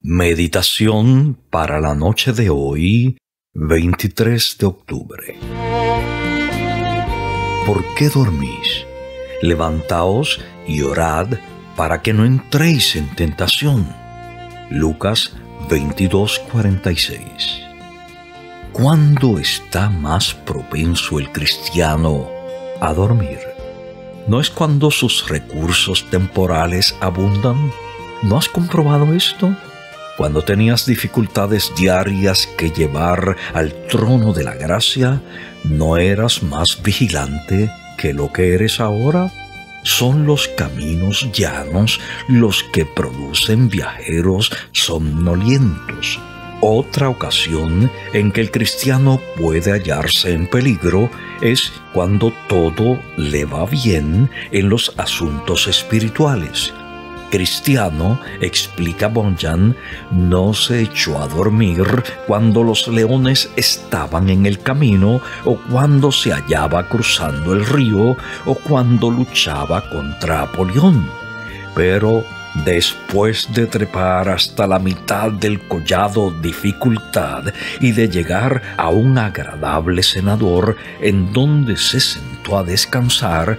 Meditación para la noche de hoy, 23 de octubre. ¿Por qué dormís? Levantaos y orad para que no entréis en tentación. Lucas 22:46. ¿Cuándo está más propenso el cristiano a dormir? ¿No es cuando sus recursos temporales abundan? ¿No has comprobado esto? Cuando tenías dificultades diarias que llevar al trono de la gracia, ¿no eras más vigilante que lo que eres ahora? Son los caminos llanos los que producen viajeros somnolientos. Otra ocasión en que el cristiano puede hallarse en peligro es cuando todo le va bien en los asuntos espirituales. Cristiano, explica Bunyan, no se echó a dormir cuando los leones estaban en el camino, o cuando se hallaba cruzando el río, o cuando luchaba contra Apolión. Pero después de trepar hasta la mitad del collado Dificultad y de llegar a un agradable cenador en donde se sentó a descansar,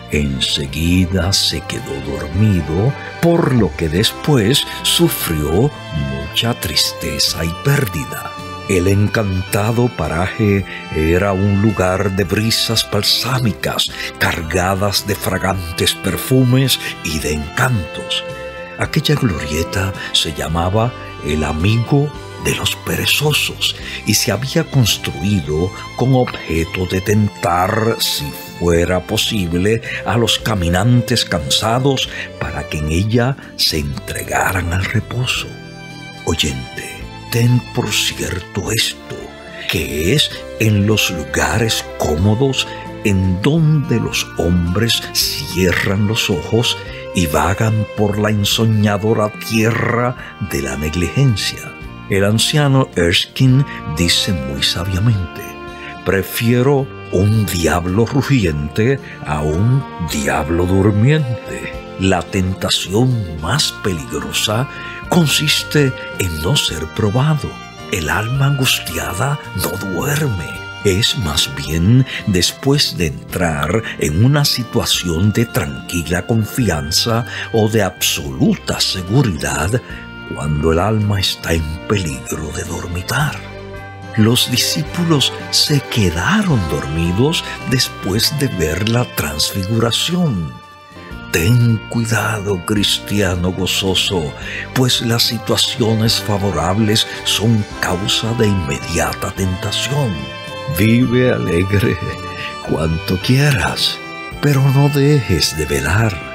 enseguida se quedó dormido, por lo que después sufrió mucha tristeza y pérdida. El encantado paraje era un lugar de brisas balsámicas, cargadas de fragantes perfumes y de encantos. Aquella glorieta se llamaba El Amigo de los Perezosos y se había construido con objeto de tentar, si fuera posible, a los caminantes cansados para que en ella se entregaran al reposo. Oyente, ten por cierto esto, que es en los lugares cómodos en donde los hombres cierran los ojos y vagan por la ensoñadora tierra de la negligencia. El anciano Erskine dice muy sabiamente: prefiero un diablo rugiente a un diablo durmiente. La tentación más peligrosa consiste en no ser probado. El alma angustiada no duerme. Es más bien después de entrar en una situación de tranquila confianza o de absoluta seguridad cuando el alma está en peligro de dormitar. Los discípulos se quedaron dormidos después de ver la transfiguración. Ten cuidado, cristiano gozoso, pues las situaciones favorables son causa de inmediata tentación. Vive alegre cuanto quieras, pero no dejes de velar.